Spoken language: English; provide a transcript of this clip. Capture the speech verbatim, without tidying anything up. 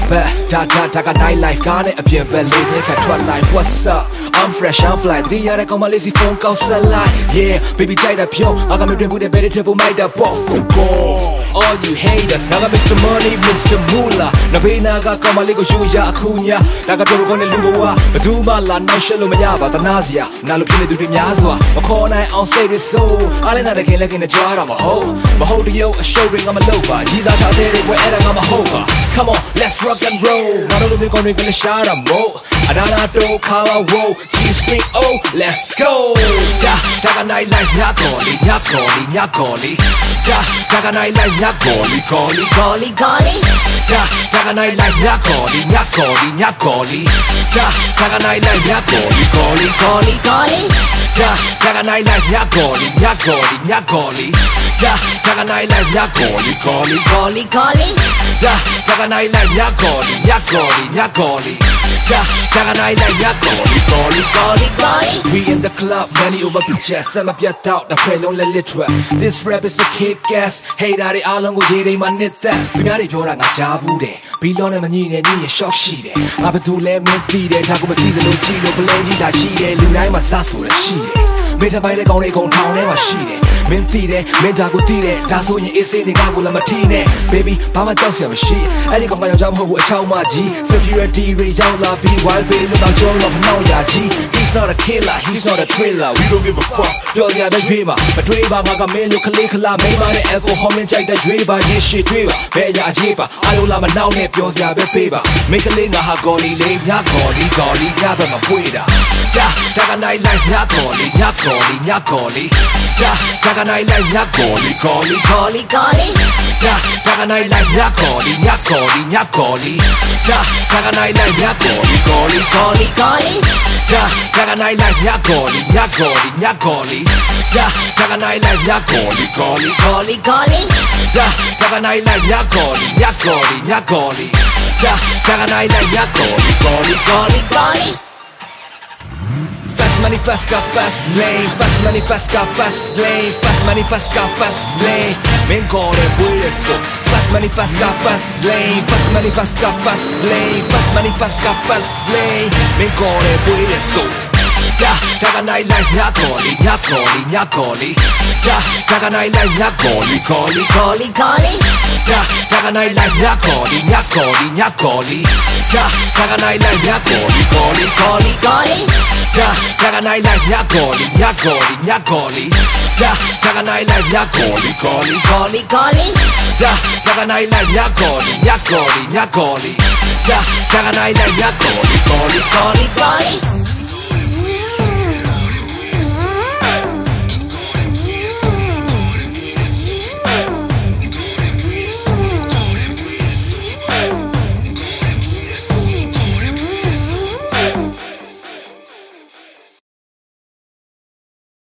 back, da da da ga nightlife, got it, a bien belle, nigga, try like, what's up? I'm fresh, I'm fly, three years ago, my lazy phone calls a lie. Yeah, baby, try that pure, I got me dribble the better triple, my da ball. All you haters, now I Mister Money, Mister Moolah. Now be na ga come a little shoe ya kunya. Naga double gonna lua, but do my la no shallow mayaba, the Nazia. Now look into the Yazwa, a corner, I'll save it so. I don't get like in the jar, I'm a hoe. But hold you a show ring, I'm a lover. You got out there where I'm a hover. Come on, let's rock and roll. I don't be gonna get a shot, I'm mo. I don't know, how I roll. G Street, oh, let's go. Da, da, nightlife, yakoli, yakoli, yakoli. Da, da, nightlife, yakoli, golly, golly, golly. Da, da, nightlife, yakoli, yakoli, yakoli. Da, da, nightlife, yakoli, golly, golly, golly. Da, da, nightlife, yakoli, yakoli, yakoli. Da, da, nightlife, yakoli, golly, golly, golly. Da, da, nightlife, yakoli, yakoli, yakoli. Da, da, nightlife, yakoli, golly, golly, golly. We in the club, money over bitches. I'm up yet out, the friend on the literal. This rap is a kick-ass. Hey, daddy, all on go jay, man, it's that. We got it, you're a jabu de. Belong and you need a shock sheet. I bet to let me be there. Talk about the little chino, play that she, Lunai, my sasso, the sheet. Made a by the gonna go town, never sheet. Mentire, mentago tire, that's when you say the Gabula Martine. Baby, Pama Johnson, she, and you got my jump over a chow maji. Security, Ray Jala, be wild, baby, without your love, no yaji. He's not a killer, he's not a thriller. We don't give a fuck, you're the other dreamer. But Dreba, Magaman, you can lick a lot, maybe the alcohol, and take the Dreba, yes, she Dreba, Bella Jiba, I don't love a now, nip, yours, the other paper. Make a linga, Hagoli, lay, Yakoli, Golly, Yabba, Mapuida. Da, da, nightlife, Yakoli, Yakoli, Yakoli. Da, da, nightlife, Yakoli, Golly, Golly, Golly. Da, da, nightlife, Yakoli, Yakoli, Yakoli. Da, da, nightlife, Yakoli, Golly, Golly, Golly. Da, da, nightlife, Yakoli, Yakoli, Yakoli. Da, da, nightlife, Yakoli, Golly, Golly, Golly. Da, da, nightlife, Yakoli, Yakoli, Yakoli. Da, da, nightlife, Yakoli, Golly, Golly, Golly. Fast money, fast got fast lane. Fast money, fast got fast lane. Fast money, fast got fast lane. Men går det på så. Fast money, fast got fast lane. Fast money, fast got fast lane. Fast money, fast got fast lane. Men går det på så. Da, da, nightlife, yakoli, yakoli, yakoli. Da, da, nightlife, yakoli, golly, golly, golly. Da, da, nightlife, yakoli, yakoli, yakoli. Da, da, nightlife, yakoli, golly, golly, golly. Da, da, nightlife, yakoli, yakoli, yakoli. Da, da, nightlife, yakoli, golly, golly, golly. Da, da, nightlife, yakoli, yakoli, yakoli. Da, da, nightlife, yakoli, golly, golly, golly.